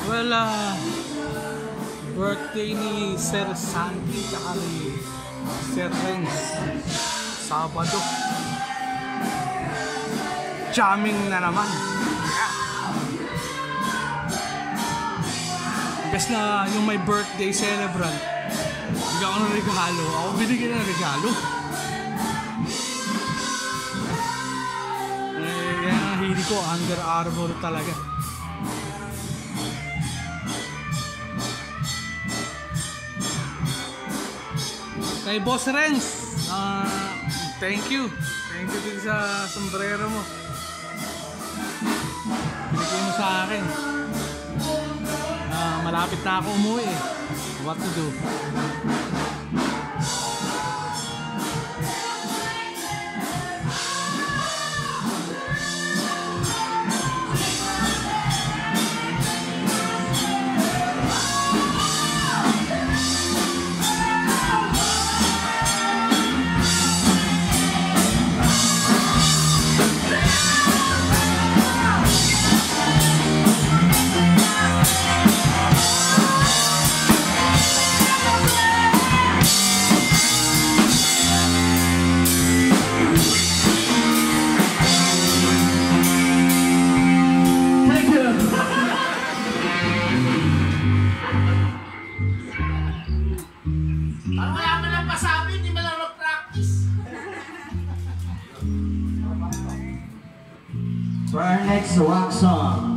Well, birthday ni Sir Sandy tsaka ni Sir Renz Sabado. Jamming na naman. Guess na yung may birthday celebrant, bigyan ako ng regalo. Ako binigyan ng regalo. Kaya ang hili ko, Under Armour talaga. Kay Boss Renz, thank you. Thank you din sa sombrero mo. Binigay mo sa akin. Malapit na ako umuwi eh. What to do? For our next rock song,